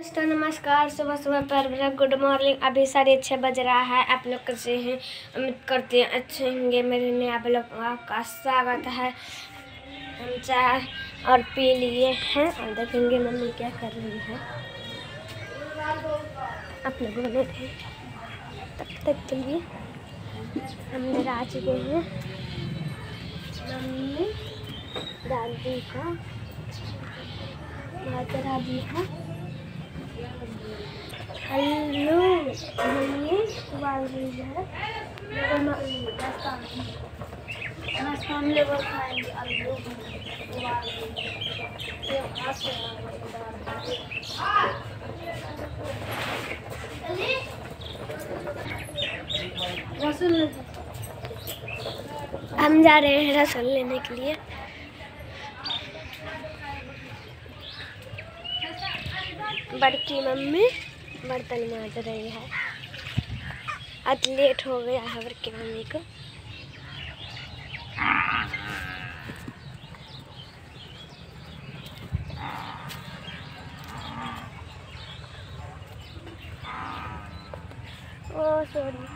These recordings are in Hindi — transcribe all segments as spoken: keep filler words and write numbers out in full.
तो नमस्कार, सुबह सुबह पर गुड मॉर्निंग। अभी साढ़े छः बज रहा है। आप लोग कैसे हैं? उम्मीद करते हैं अच्छे होंगे। मेरे ने आप लोग का स्वागत है। हम चाय और पी लिए हैं और देखेंगे मम्मी क्या कर रही है। आप लोग बने थे तब तक के लिए हम मेरा आ चुके हैं। मम्मी दादी का माता दी है। हेलो मम्मी उबाल रही है। नाश्ता हम लोग खाएंगे। आलू उबाल रही। हम जा रहे हैं रसगुल्ले लेने के लिए। बड़की मम्मी बर्तन मांज रही है। आज लेट हो गया है बड़की मम्मी को। Oh sorry.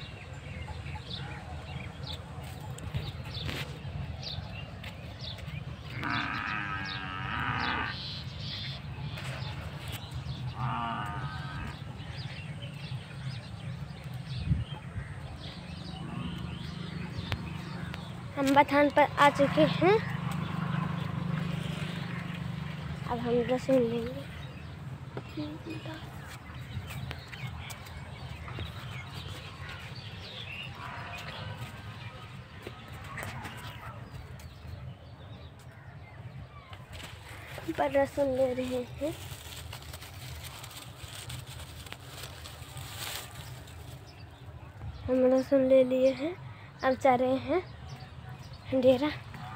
हम बथान पर आ चुके हैं। अब हम रसगुल्ले लेंगे। पर रसगुल्ले ले रहे हैं। हम रसगुल्ले ले लिए हैं। अब जा रहे हैं डेरा।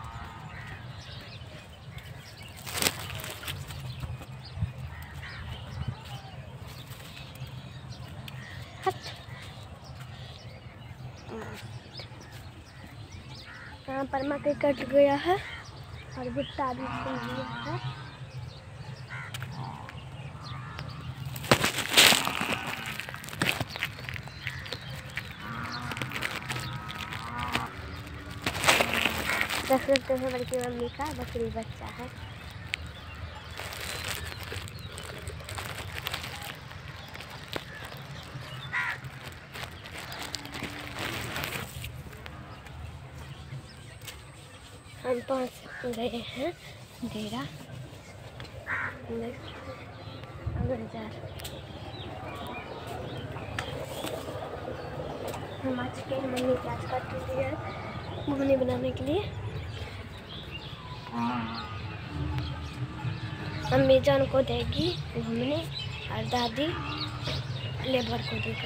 यहाँ पर मकई कट गया है और भुट्टा भी फूल गया है। देख सकते हैं बड़की मम्मी का बकरी बच्चा है। हम पहुँच गए हैं डेरा। हम आ चुके हैं। मम्मी प्याज काट रही है घूमने बनाने के लिए। मम्मी जान को देगी घूमने और दादी लेबर को देगा।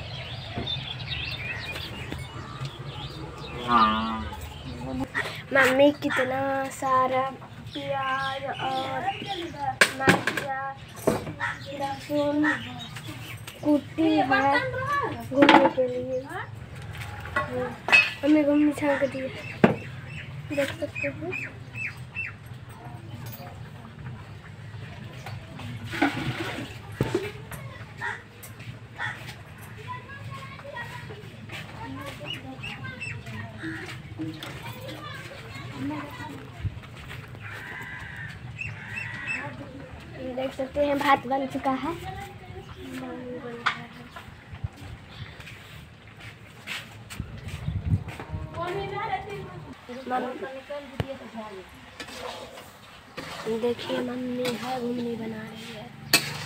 मम्मी कितना सारा प्याज और मिर्चा लहसुन कुटी है घूमने के लिए। मम्मी घूमने छान दी है, देख सकते हैं। देख सकते हैं भात बन चुका है। देखिए मम्मी है घूमने बना रही है।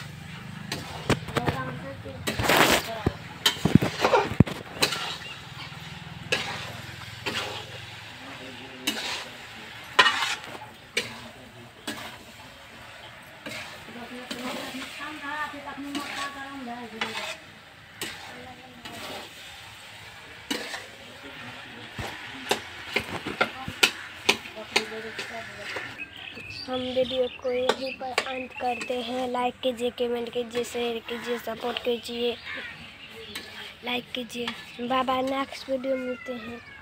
हम वीडियो को यहीं पर अंत करते हैं। लाइक कीजिए, कमेंट कीजिए, शेयर कीजिए, सपोर्ट कीजिए, लाइक कीजिए। Bye bye. नेक्स्ट वीडियो मिलते हैं।